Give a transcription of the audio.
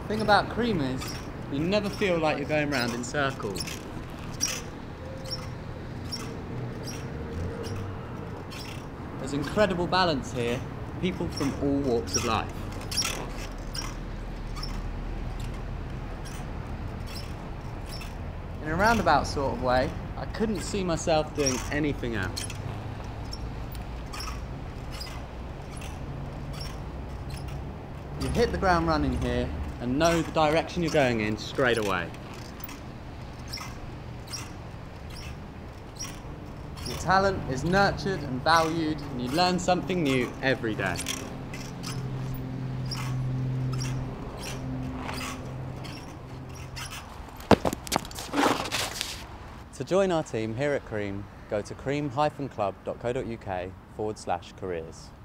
thing about Cream is, you never feel like you're going round in circles. There's incredible balance here, people from all walks of life. In a roundabout sort of way, I couldn't see myself doing anything else. You hit the ground running here and know the direction you're going in straight away. Your talent is nurtured and valued, and you learn something new every day. To join our team here at Cream, go to cream-club.co.uk/careers.